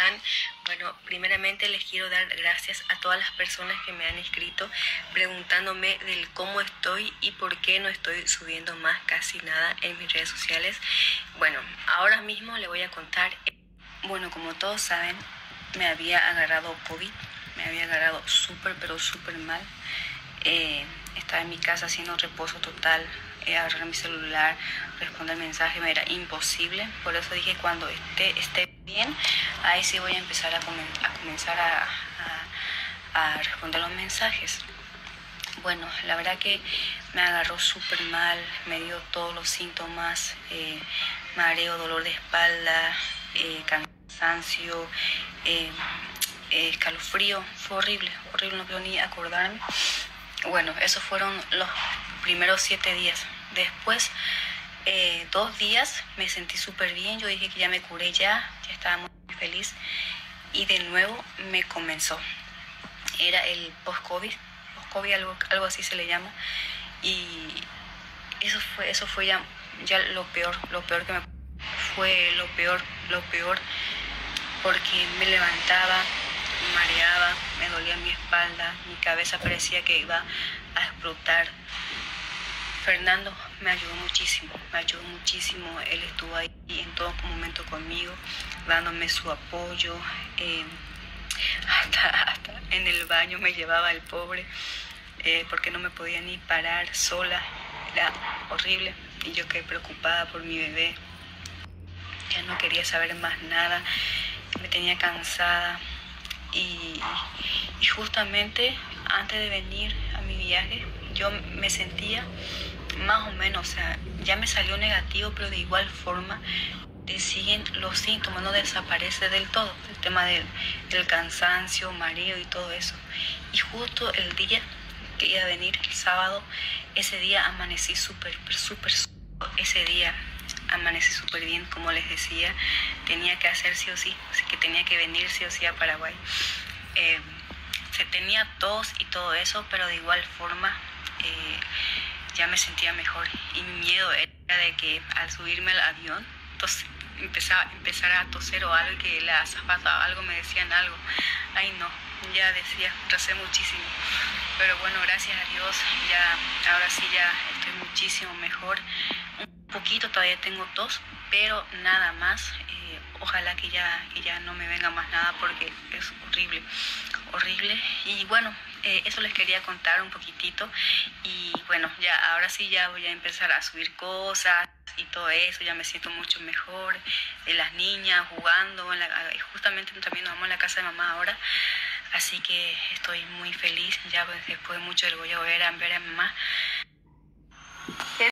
están? Bueno, primeramente les quiero dar gracias a todas las personas que me han escrito preguntándome del cómo estoy y por qué no estoy subiendo más casi nada en mis redes sociales. Bueno, ahora mismo les voy a contar. Bueno, como todos saben, me había agarrado COVID, me había agarrado súper, pero súper mal. Estaba en mi casa haciendo reposo total, agarrar mi celular, responder mensajes, me era imposible. Por eso dije, cuando esté bien, ahí sí voy a empezar a comenzar a responder los mensajes. Bueno, la verdad que me agarró súper mal, me dio todos los síntomas, mareo, dolor de espalda, cansancio, escalofrío. Fue horrible, horrible, no quiero ni acordarme. Bueno, esos fueron los primeros 7 días. Después, 2 días me sentí súper bien. Yo dije que ya me curé, ya estaba muy feliz. Y de nuevo me comenzó. Era el post-COVID, algo así se le llama. Y eso fue ya lo peor que me fue lo peor, porque me levantaba, me mareaba, me dolía mi espalda, mi cabeza parecía que iba a explotar. Fernando me ayudó muchísimo, él estuvo ahí en todo momento conmigo, dándome su apoyo, hasta en el baño me llevaba el pobre, porque no me podía ni parar sola, era horrible, y yo quedé preocupada por mi bebé, ya no quería saber más nada, me tenía cansada. Y justamente antes de venir a mi viaje, yo me sentía más o menos, o sea, ya me salió negativo, pero de igual forma te siguen los síntomas, no desaparece del todo, el tema del cansancio, mareo y todo eso. Y justo el día que iba a venir, el sábado, ese día amanecí súper, ese día amanecí súper bien, como les decía, tenía que hacer sí o sí, así que tenía que venir sí o sí a Paraguay. Se tenía tos y todo eso, pero de igual forma ya me sentía mejor. Y mi miedo era de que al subirme al avión empezar a toser o algo, que la azafata algo me decían algo. Ay no, ya decía, recé muchísimo. Pero bueno, gracias a Dios, ya ahora sí ya estoy muchísimo mejor. Un poquito todavía tengo tos, pero nada más. Ojalá que ya no me venga más nada, porque es horrible. Y bueno, eso les quería contar un poquitito. Y bueno, ya ahora sí ya voy a empezar a subir cosas y todo eso. Ya me siento mucho mejor. Las niñas jugando, justamente también nos vamos a la casa de mamá ahora. Así que estoy muy feliz. Ya después de mucho voy a ver a mamá.